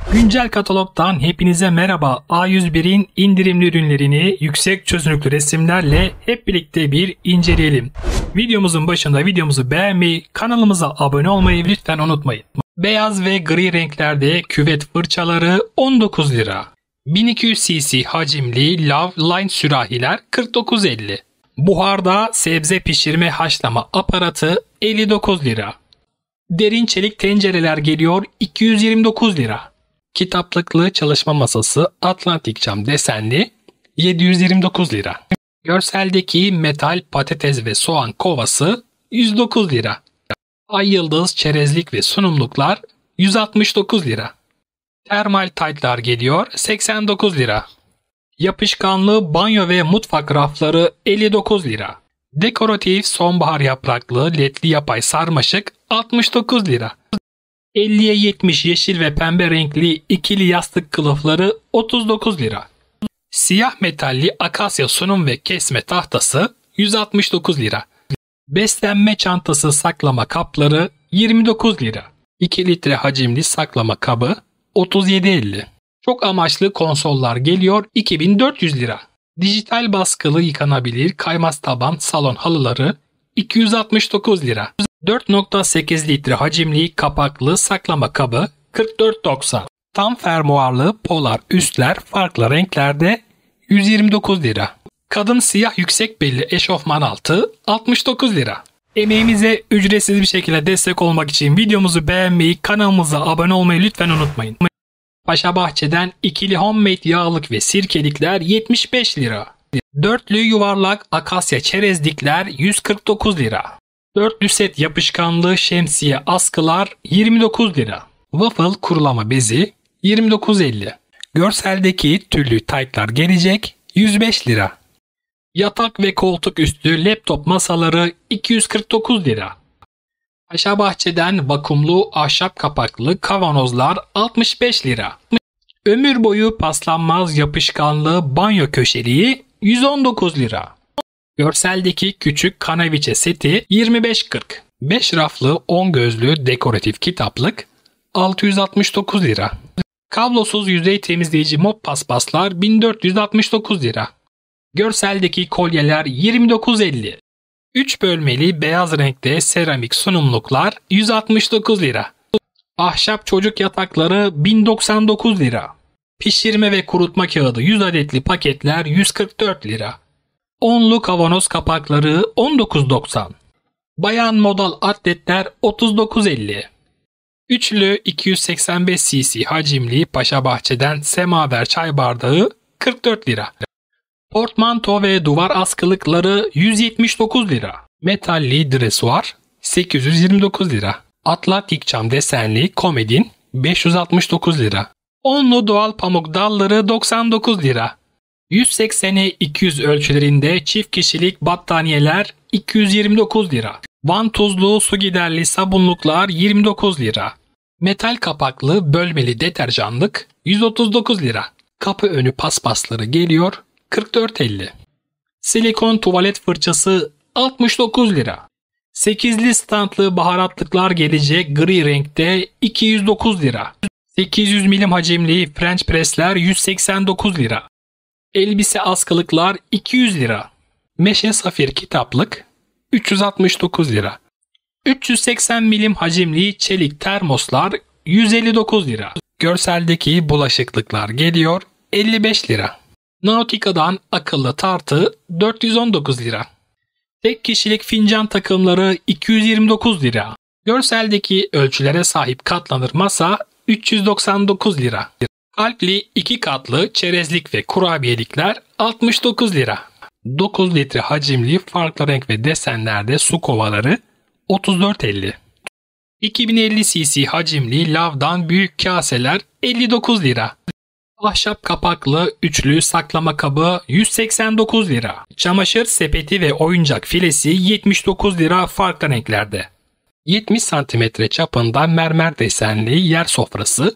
Güncel katalogdan hepinize merhaba. A101'in indirimli ürünlerini yüksek çözünürlüklü resimlerle hep birlikte bir inceleyelim. Videomuzun başında videomuzu beğenmeyi, kanalımıza abone olmayı lütfen unutmayın. Beyaz ve gri renklerde küvet fırçaları 19 lira. 1200 cc hacimli Love Line sürahiler 49.50. Buharda sebze pişirme haşlama aparatı 59 lira. Derin çelik tencereler geliyor 229 lira. Kitaplıklı çalışma masası Atlantik cam desenli 729 lira. Görseldeki metal patates ve soğan kovası 109 lira. Ay yıldız çerezlik ve sunumluklar 169 lira. Termal taytlar geliyor 89 lira. Yapışkanlı banyo ve mutfak rafları 59 lira. Dekoratif sonbahar yapraklı ledli yapay sarmaşık 69 lira. 50'ye 70 yeşil ve pembe renkli ikili yastık kılıfları 39 lira. Siyah metalli akasya sunum ve kesme tahtası 169 lira. Beslenme çantası saklama kapları 29 lira. 2 litre hacimli saklama kabı 37.50. Çok amaçlı konsollar geliyor 2400 lira. Dijital baskılı yıkanabilir kaymaz taban salon halıları 269 lira. 4.8 litre hacimli kapaklı saklama kabı 44.90. Tam fermuarlı polar üstler farklı renklerde 129 lira. Kadın siyah yüksek belli eşofman altı 69 lira. Emeğimize ücretsiz bir şekilde destek olmak için videomuzu beğenmeyi, kanalımıza abone olmayı lütfen unutmayın. Paşabahçe'den ikili homemade yağlık ve sirkelikler 75 lira. Dörtlü yuvarlak akasya çerezlikler 149 lira. Dörtlü set yapışkanlı şemsiye askılar 29 lira. Waffle kurulama bezi 29.50. Görseldeki tüllü taytlar gelecek 105 lira. Yatak ve koltuk üstü laptop masaları 249 lira. Paşabahçe'den vakumlu ahşap kapaklı kavanozlar 65 lira. Ömür boyu paslanmaz yapışkanlı banyo köşeliği 119 lira. Görseldeki küçük kanaviçe seti 25.40. 5 raflı 10 gözlü dekoratif kitaplık 669 lira. Kablosuz yüzey temizleyici mop paspaslar 1469 lira. Görseldeki kolyeler 29.50. 3 bölmeli beyaz renkte seramik sunumluklar 169 lira. Ahşap çocuk yatakları 1099 lira. Pişirme ve kurutma kağıdı 100 adetli paketler 144 lira. Onlu kavanoz kapakları 19.90. Bayan modal atletler 39.50. Üçlü 285 cc hacimli Paşabahçe'den semaver çay bardağı 44 lira. Portmanto ve duvar askılıkları 179 lira. Metalli dresuar 829 lira. Atlantik cam desenli komodin 569 lira. Onlu doğal pamuk dalları 99 lira. 180'e 200 ölçülerinde çift kişilik battaniyeler 229 lira. Vantuzlu su giderli sabunluklar 29 lira. Metal kapaklı bölmeli deterjanlık 139 lira. Kapı önü paspasları geliyor 44.50. Silikon tuvalet fırçası 69 lira. 8'li standlı baharatlıklar gelecek gri renkte 209 lira. 800 milim hacimli French pressler 189 lira. Elbise askılıklar 200 lira. Meşe safir kitaplık 369 lira. 380 milim hacimli çelik termoslar 159 lira. Görseldeki bulaşıklıklar geliyor 55 lira. Nautica'dan akıllı tartı 419 lira. Tek kişilik fincan takımları 229 lira. Görseldeki ölçülere sahip katlanır masa 399 lira. Kalpli 2 katlı çerezlik ve kurabiyelikler 69 lira. 9 litre hacimli farklı renk ve desenlerde su kovaları 34.50. 2050 cc hacimli lavdan büyük kaseler 59 lira. Ahşap kapaklı üçlü saklama kabı 189 lira. Çamaşır sepeti ve oyuncak filesi 79 lira farklı renklerde. 70 cm çapında mermer desenli yer sofrası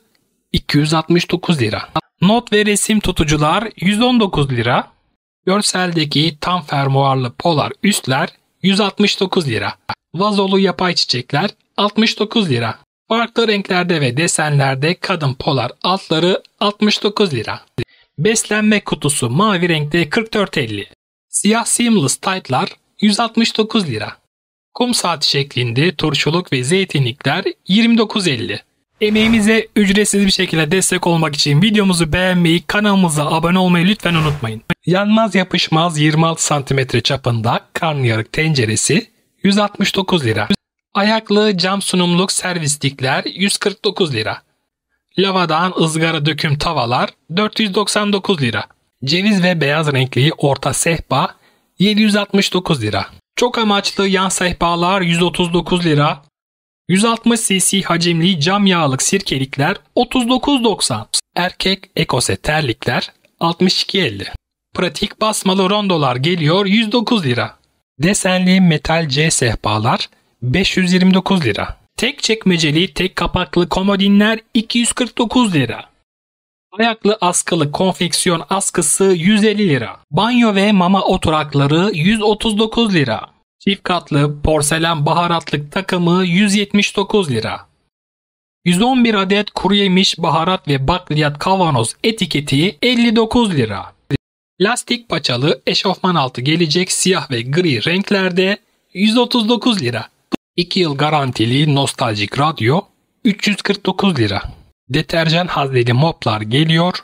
269 lira. Not ve resim tutucular 119 lira. Görseldeki tam fermuarlı polar üstler 169 lira. Vazolu yapay çiçekler 69 lira. Farklı renklerde ve desenlerde kadın polar altları 69 lira. Beslenme kutusu mavi renkte 44.50. Siyah seamless tight'lar 169 lira. Kum saati şeklinde turşuluk ve zeytinlikler 29.50. Emeğimize ücretsiz bir şekilde destek olmak için videomuzu beğenmeyi, kanalımıza abone olmayı lütfen unutmayın. Yanmaz yapışmaz 26 cm çapında karnıyarık tenceresi 169 lira. Ayaklı cam sunumluk servislikler 149 lira. Lavadan ızgara döküm tavalar 499 lira. Ceviz ve beyaz renkli orta sehpa 769 lira. Çok amaçlı yan sehpalar 139 lira. 160 cc hacimli cam yağlık sirkelikler 39.90. Erkek ekose terlikler 62.50. Pratik basmalı rondolar geliyor 109 lira. Desenli metal C sehpalar 529 lira. Tek çekmeceli tek kapaklı komodinler 249 lira. Ayaklı askılı konfeksiyon askısı 150 lira. Banyo ve mama oturakları 139 lira. Çift katlı porselen baharatlık takımı 179 lira. 111 adet kuru yemiş, baharat ve bakliyat kavanoz etiketi 59 lira. Lastik paçalı eşofman altı gelecek siyah ve gri renklerde 139 lira. 2 yıl garantili nostaljik radyo 349 lira. Deterjan hazneli moplar geliyor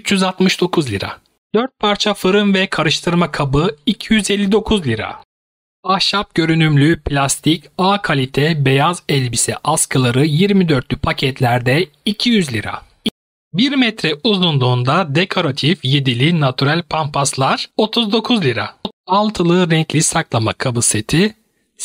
369 lira. 4 parça fırın ve karıştırma kabı 259 lira. Ahşap görünümlü plastik A kalite beyaz elbise askıları 24'lü paketlerde 200 lira. 1 metre uzunluğunda dekoratif 7'li natürel pampaslar 39 lira. Altılı renkli saklama kabı seti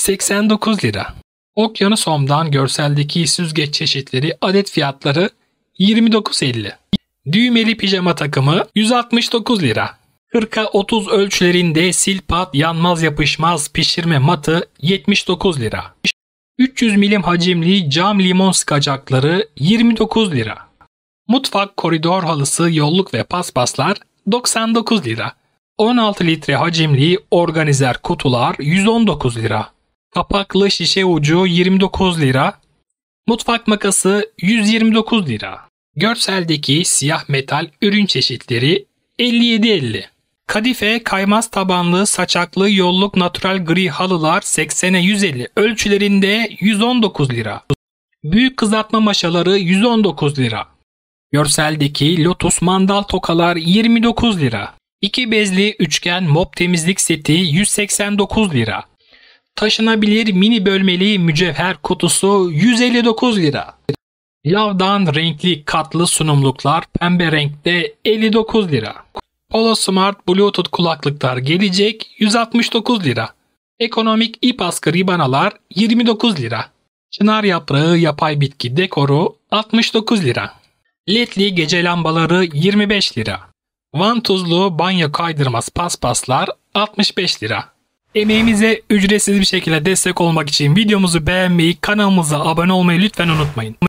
89 lira. Okyanus Home'dan görseldeki süzgeç çeşitleri adet fiyatları 29.50. Düğmeli pijama takımı 169 lira. 40'a 30 ölçülerinde silpat yanmaz yapışmaz pişirme matı 79 lira. 300 milim hacimli cam limon sıkacakları 29 lira. Mutfak koridor halısı yolluk ve paspaslar 99 lira. 16 litre hacimli organizer kutular 119 lira. Kapaklı şişe ucu 29 lira. Mutfak makası 129 lira. Görseldeki siyah metal ürün çeşitleri 57.50. Kadife kaymaz tabanlı saçaklı yolluk natürel gri halılar 80'e 150 ölçülerinde 119 lira. Büyük kızartma maşaları 119 lira. Görseldeki lotus mandal tokalar 29 lira. 2 bezli üçgen mop temizlik seti 189 lira. Taşınabilir mini bölmeli mücevher kutusu 159 lira. Lavdan renkli katlı sunumluklar pembe renkte 59 lira. Polo Smart Bluetooth kulaklıklar gelecek 169 lira. Ekonomik ip askı ribanalar 29 lira. Çınar yaprağı yapay bitki dekoru 69 lira. LED'li gece lambaları 25 lira. Vantuzlu banyo kaydırmaz paspaslar 65 lira. Emeğimize ücretsiz bir şekilde destek olmak için videomuzu beğenmeyi, kanalımıza abone olmayı lütfen unutmayın.